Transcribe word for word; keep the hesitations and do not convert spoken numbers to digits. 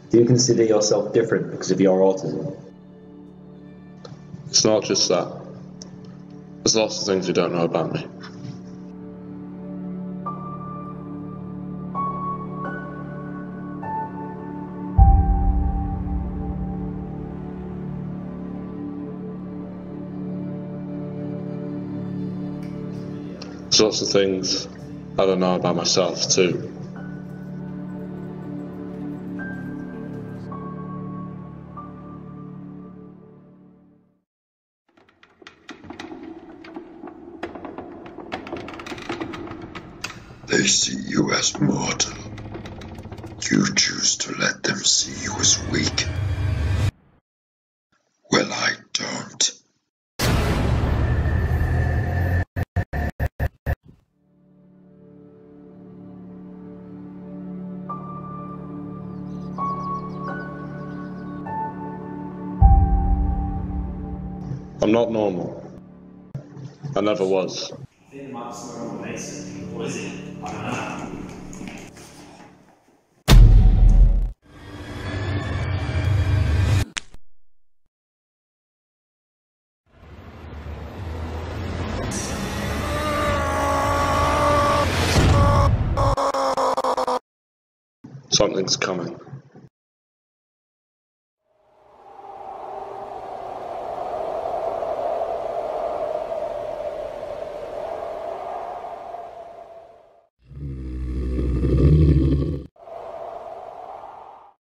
Do you consider yourself different because of your autism? It's not just that. There's lots of things you don't know about me. There's lots of things I don't know about myself too. They see you as mortal. You choose to let them see you as weak. Well, I don't. I'm not normal. I never was. I think it might be somewhere on the Mason. What is it? I don't know. Something's coming.